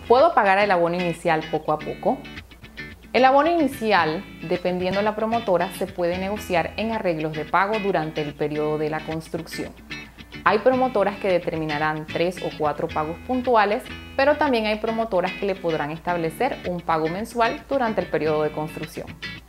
¿Puedo pagar el abono inicial poco a poco? El abono inicial, dependiendo de la promotora, se puede negociar en arreglos de pago durante el periodo de la construcción. Hay promotoras que determinarán 3 o 4 pagos puntuales, pero también hay promotoras que le podrán establecer un pago mensual durante el periodo de construcción.